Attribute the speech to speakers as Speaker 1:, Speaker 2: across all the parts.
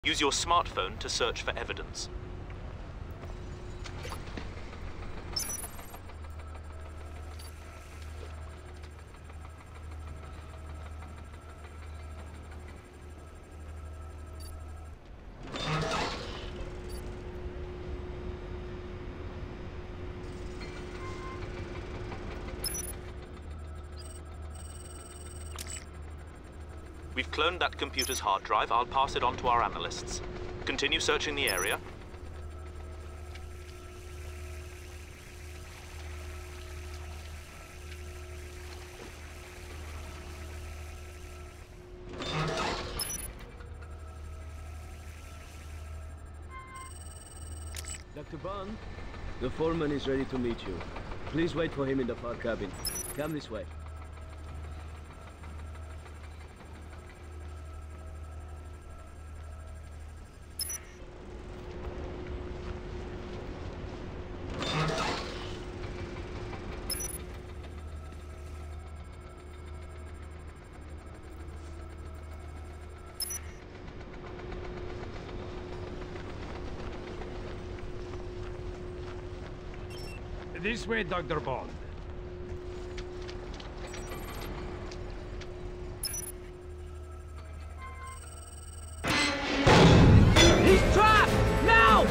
Speaker 1: Use your smartphone to search for evidence. We've cloned that computer's hard drive. I'll pass it on to our analysts. Continue searching the area.
Speaker 2: Dr. Bond, the foreman is ready to meet you. Please wait for him in the far cabin. Come this way.
Speaker 3: This way, Dr. Bond.
Speaker 2: He's trapped! Now!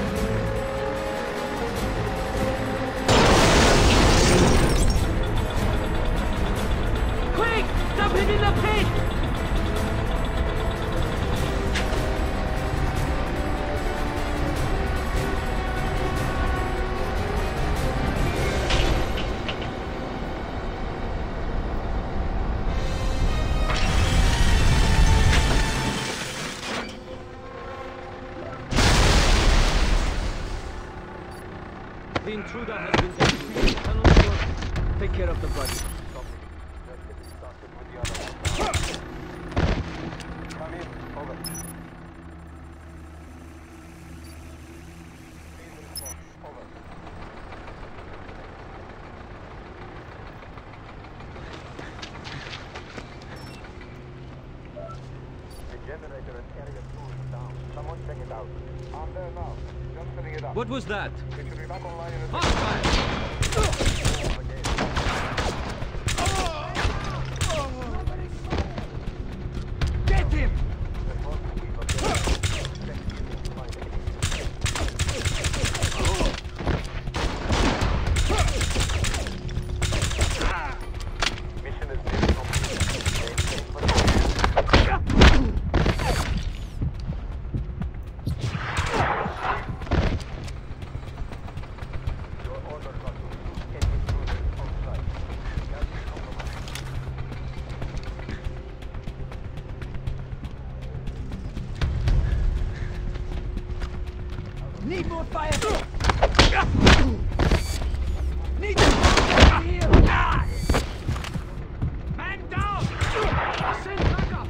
Speaker 2: Quick! Dump him in the pit! The intruder has been rescued. Tunnel door. Take care of the body.
Speaker 4: Come in. Over. Over. The generator in area 2 is down. Someone check it out. I'm there now. Just setting it up.
Speaker 2: What was that?
Speaker 4: It should be back online in a
Speaker 2: Hostile! Get him!
Speaker 4: Mission is nearly complete. Your order, Doctor. Any intruders outside. Gas is compromised.
Speaker 2: Need more fire! Need more fire here! Man down! Send backup!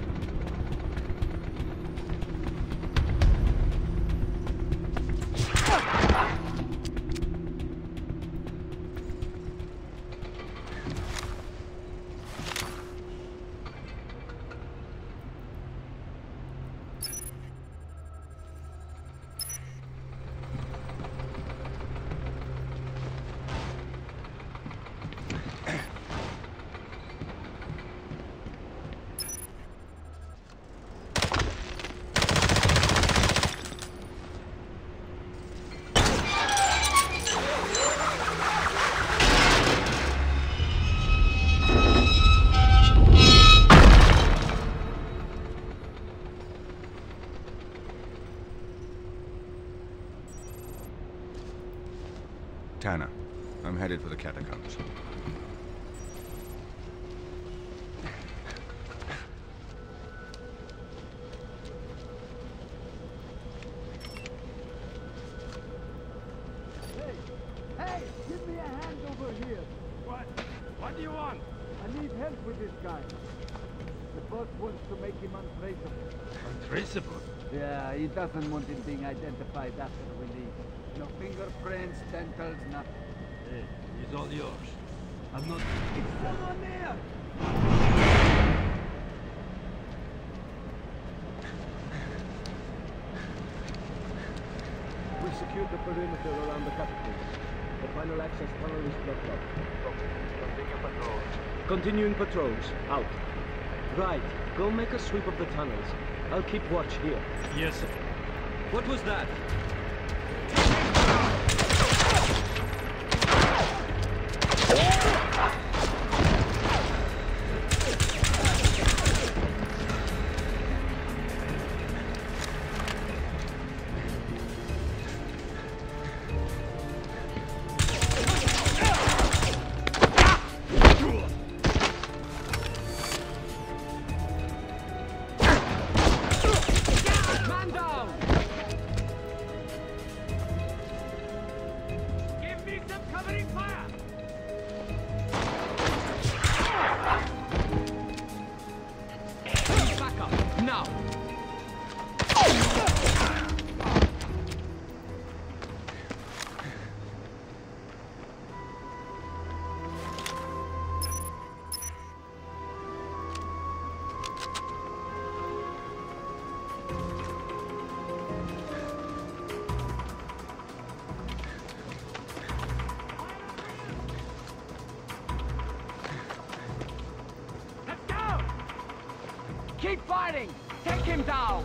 Speaker 5: Tanner, I'm headed for the catacombs.
Speaker 6: Hey, give me a hand over here.
Speaker 3: What? What do you want?
Speaker 6: I need help with this guy. The boss wants to make him untraceable.
Speaker 3: Untraceable?
Speaker 6: Yeah, he doesn't want him being identified after we leave. No fingerprints, dentals, nothing.
Speaker 3: Hey, he's all yours. I'm not...
Speaker 6: It's someone there!
Speaker 2: We've secured the perimeter around the capital. The final access tunnel is blocked up.
Speaker 4: Copy. Continue patrol.
Speaker 2: Continuing patrols. Out. Right. Go make a sweep of the tunnels. I'll keep watch here.
Speaker 3: Yes, sir.
Speaker 2: What was that?
Speaker 6: Man down!
Speaker 3: Give me some covering fire!
Speaker 6: Back up, now!
Speaker 3: Let's go!
Speaker 6: Keep fighting! Take him down!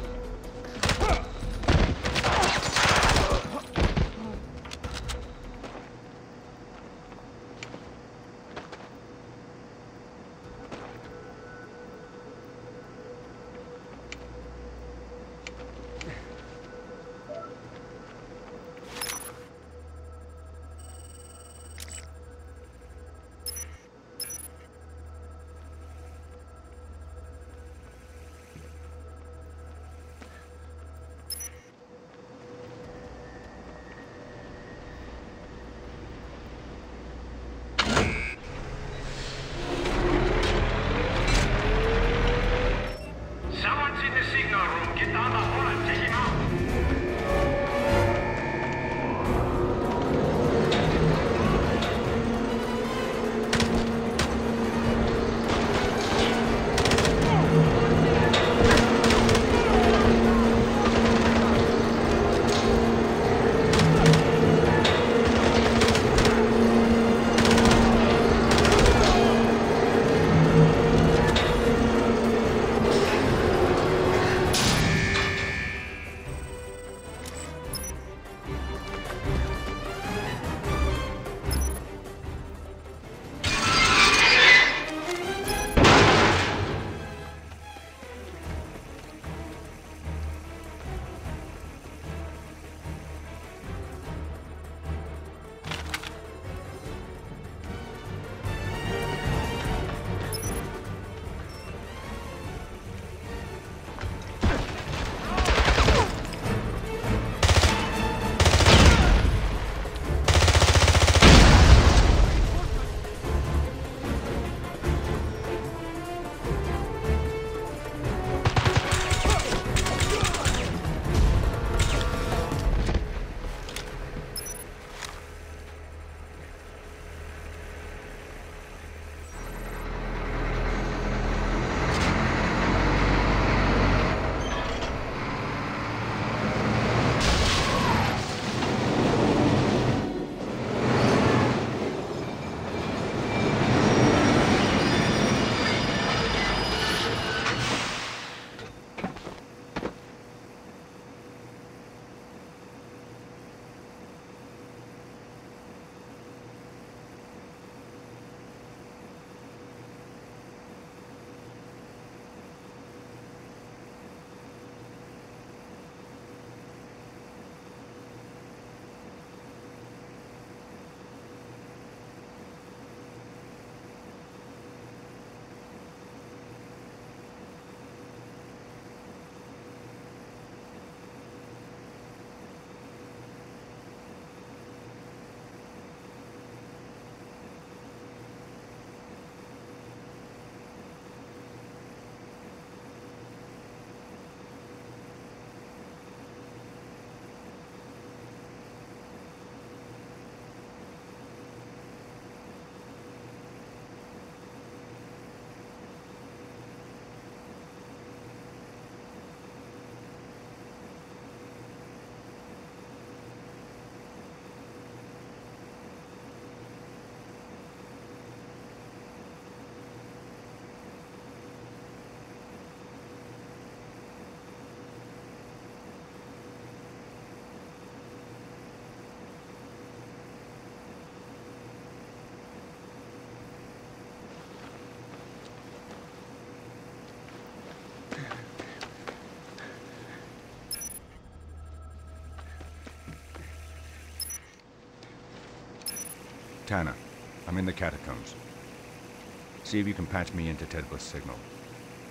Speaker 5: Tanner, I'm in the catacombs. See if you can patch me into Tedworth's signal.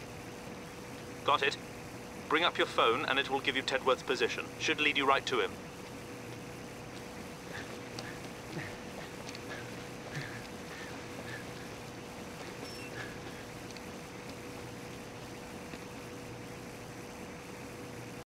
Speaker 1: Got it. Bring up your phone and it will give you Tedworth's position. Should lead you right to him.